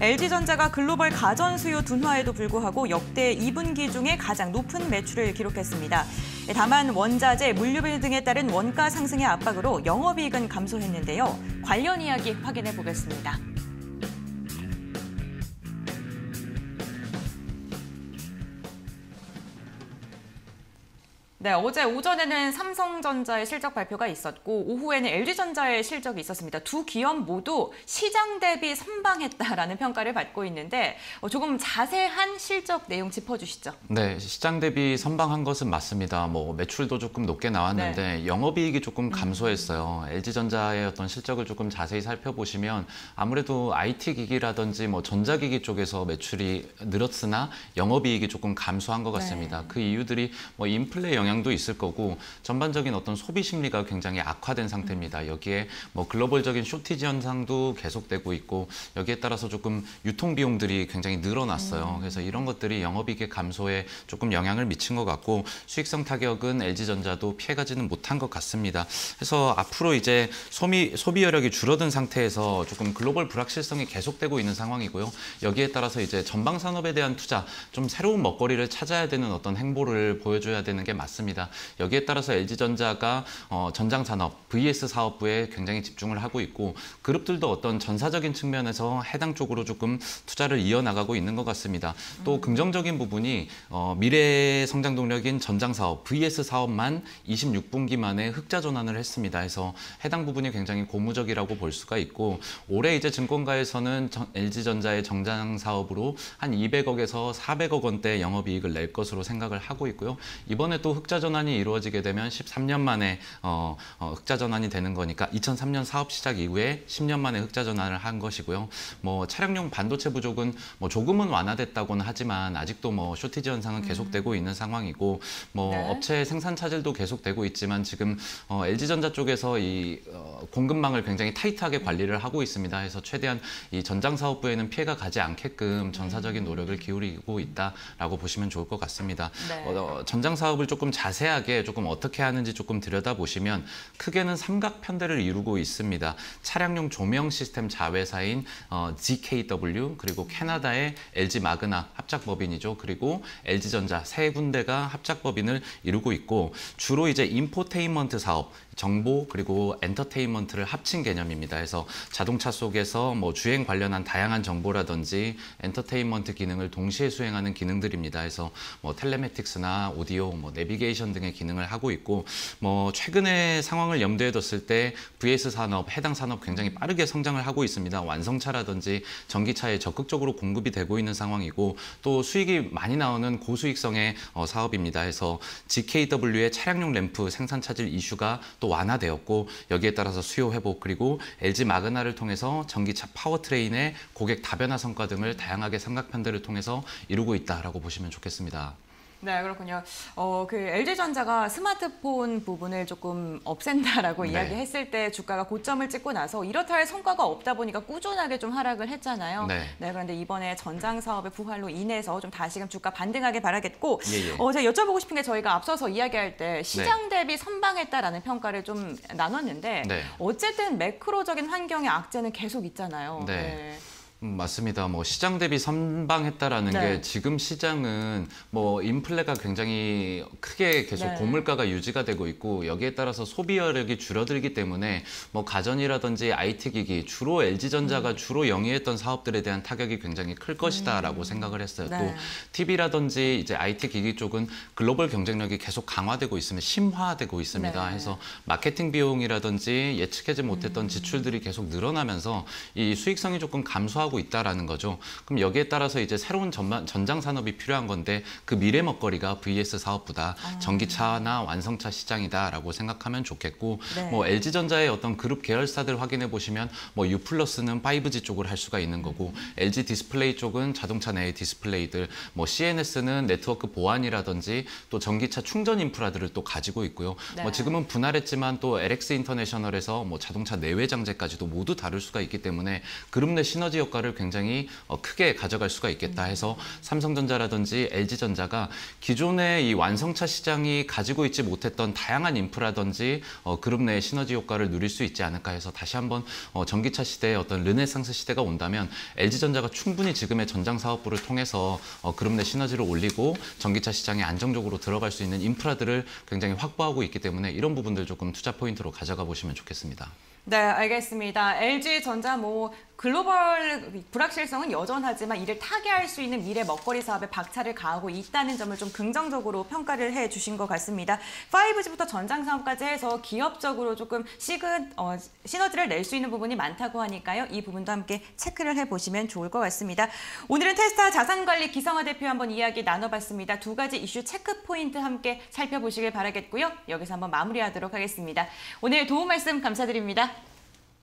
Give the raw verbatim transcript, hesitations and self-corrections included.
엘지전자가 글로벌 가전 수요 둔화에도 불구하고 역대 이 분기 중에 가장 높은 매출을 기록했습니다. 다만 원자재, 물류비 등에 따른 원가 상승의 압박으로 영업이익은 감소했는데요. 관련 이야기 확인해 보겠습니다. 네, 어제 오전에는 삼성전자의 실적 발표가 있었고 오후에는 엘지전자의 실적이 있었습니다. 두 기업 모두 시장 대비 선방했다라는 평가를 받고 있는데 조금 자세한 실적 내용 짚어주시죠. 네, 시장 대비 선방한 것은 맞습니다. 뭐 매출도 조금 높게 나왔는데 네. 영업이익이 조금 감소했어요. 음. 엘지전자의 어떤 실적을 조금 자세히 살펴보시면 아무래도 아이티 기기라든지 뭐 전자기기 쪽에서 매출이 늘었으나 영업이익이 조금 감소한 것 같습니다. 네. 그 이유들이 뭐 인플레 영향 도 있을 거고 전반적인 어떤 소비 심리가 굉장히 악화된 상태입니다. 여기에 뭐 글로벌적인 쇼티지 현상도 계속되고 있고 여기에 따라서 조금 유통 비용들이 굉장히 늘어났어요. 그래서 이런 것들이 영업이익의 감소에 조금 영향을 미친 것 같고 수익성 타격은 엘지전자도 피해가지는 못한 것 같습니다. 그래서 앞으로 이제 소비, 소비 여력이 줄어든 상태에서 조금 글로벌 불확실성이 계속되고 있는 상황이고요. 여기에 따라서 이제 전방 산업에 대한 투자, 좀 새로운 먹거리를 찾아야 되는 어떤 행보를 보여줘야 되는 게 맞습니다. 여기에 따라서 엘지전자가 어, 전장산업, 브이에스 사업부에 굉장히 집중을 하고 있고 그룹들도 어떤 전사적인 측면에서 해당 쪽으로 조금 투자를 이어나가고 있는 것 같습니다. 또 음. 긍정적인 부분이 어, 미래 성장 동력인 전장사업, 브이에스 사업만 이십육 분기 만에 흑자 전환을 했습니다. 해서 해당 부분이 굉장히 고무적이라고 볼 수가 있고 올해 이제 증권가에서는 정, 엘지전자의 정장사업으로 한 이백억에서 사백억 원대 영업이익을 낼 것으로 생각을 하고 있고요. 이번에 또 흑자 전환이 이루어지게 되면 십삼 년 만에 어, 어, 흑자 전환이 되는 거니까 이천삼 년 사업 시작 이후에 십 년 만에 흑자 전환을 한 것이고요. 뭐 차량용 반도체 부족은 뭐 조금은 완화됐다고는 하지만 아직도 뭐 쇼티지 현상은 계속되고 있는 상황이고 뭐 네. 업체 생산 차질도 계속되고 있지만 지금 어, 엘지전자 쪽에서 이 어, 공급망을 굉장히 타이트하게 관리를 하고 있습니다. 해서 최대한 이 전장 사업부에는 피해가 가지 않게끔 전사적인 노력을 기울이고 있다라고 보시면 좋을 것 같습니다. 네. 어, 전장 사업을 조금 자세하게 조금 어떻게 하는지 조금 들여다보시면 크게는 삼각 편대를 이루고 있습니다. 차량용 조명 시스템 자회사인 어, 지케이더블유 그리고 캐나다의 엘지 마그나 합작법인이죠. 그리고 엘지전자 세 군데가 합작법인을 이루고 있고 주로 이제 인포테인먼트 사업 정보 그리고 엔터테인먼트를 합친 개념입니다. 그래서 자동차 속에서 뭐 주행 관련한 다양한 정보라든지 엔터테인먼트 기능을 동시에 수행하는 기능들입니다. 그래서 뭐 텔레매틱스나 오디오, 뭐 내비게이션 등의 기능을 하고 있고 뭐 최근의 상황을 염두에 뒀을 때 브이에스 산업, 해당 산업 굉장히 빠르게 성장을 하고 있습니다. 완성차라든지 전기차에 적극적으로 공급이 되고 있는 상황이고 또 수익이 많이 나오는 고수익성의 어, 사업입니다. 그래서 지케이더블유의 차량용 램프 생산 차질 이슈가 또 완화되었고 여기에 따라서 수요 회복 그리고 엘지 마그나를 통해서 전기차 파워트레인의 고객 다변화 성과 등을 다양하게 삼각편대를 통해서 이루고 있다라고 보시면 좋겠습니다. 네, 그렇군요. 어, 그 엘지전자가 스마트폰 부분을 조금 없앤다라고 네. 이야기했을 때 주가가 고점을 찍고 나서 이렇다 할 성과가 없다 보니까 꾸준하게 좀 하락을 했잖아요. 네. 네, 그런데 이번에 전장 사업의 부활로 인해서 좀 다시금 주가 반등하게 바라겠고, 예, 예. 어, 제가 여쭤보고 싶은 게 저희가 앞서서 이야기할 때 시장 네. 대비 선방했다라는 평가를 좀 나눴는데 네. 어쨌든 매크로적인 환경의 악재는 계속 있잖아요. 네. 네. 음, 맞습니다. 뭐 시장 대비 선방했다라는 네. 게 지금 시장은 뭐 인플레가 굉장히 크게 계속 네. 고물가가 유지가 되고 있고 여기에 따라서 소비 여력이 줄어들기 때문에 뭐 가전이라든지 아이티 기기 주로 엘지전자가 음. 주로 영위했던 사업들에 대한 타격이 굉장히 클 것이다라고 음. 생각을 했어요. 네. 또 티비라든지 이제 아이티 기기 쪽은 글로벌 경쟁력이 계속 강화되고 있으면 심화되고 있습니다. 네. 해서 마케팅 비용이라든지 예측하지 못했던 음. 지출들이 계속 늘어나면서 이 수익성이 조금 감소하고 있다라는 거죠. 그럼 여기에 따라서 이제 새로운 전반, 전장 산업이 필요한 건데 그 미래 먹거리가 브이에스 사업보다 아. 전기차나 완성차 시장이다라고 생각하면 좋겠고 네. 뭐 엘지전자의 어떤 그룹 계열사들 확인해 보시면 뭐 U 플러스는 파이브지 쪽을 할 수가 있는 거고 음. 엘지 디스플레이 쪽은 자동차 내의 디스플레이들, 뭐 씨엔에스는 네트워크 보안이라든지 또 전기차 충전 인프라들을 또 가지고 있고요. 네. 뭐 지금은 분할했지만 또 엘엑스 인터내셔널에서 뭐 자동차 내외 장재까지도 모두 다룰 수가 있기 때문에 그룹 내 시너지 역할 효과를 굉장히 어, 크게 가져갈 수가 있겠다 해서 삼성전자라든지 엘지전자가 기존의 이 완성차 시장이 가지고 있지 못했던 다양한 인프라든지 어, 그룹 내의 시너지 효과를 누릴 수 있지 않을까 해서 다시 한번 어, 전기차 시대의 어떤 르네상스 시대가 온다면 엘지전자가 충분히 지금의 전장 사업부를 통해서 어, 그룹 내 시너지를 올리고 전기차 시장에 안정적으로 들어갈 수 있는 인프라들을 굉장히 확보하고 있기 때문에 이런 부분들 조금 투자 포인트로 가져가 보시면 좋겠습니다. 네, 알겠습니다. 엘지전자 뭐 글로벌 불확실성은 여전하지만 이를 타개할 수 있는 미래 먹거리 사업에 박차를 가하고 있다는 점을 좀 긍정적으로 평가를 해주신 것 같습니다. 파이브지부터 전장 사업까지 해서 기업적으로 조금 시그, 어, 시너지를 낼 수 있는 부분이 많다고 하니까요. 이 부분도 함께 체크를 해보시면 좋을 것 같습니다. 오늘은 테스타 자산관리 기성화 대표 한번 이야기 나눠봤습니다. 두 가지 이슈 체크 포인트 함께 살펴보시길 바라겠고요. 여기서 한번 마무리하도록 하겠습니다. 오늘 도움 말씀 감사드립니다.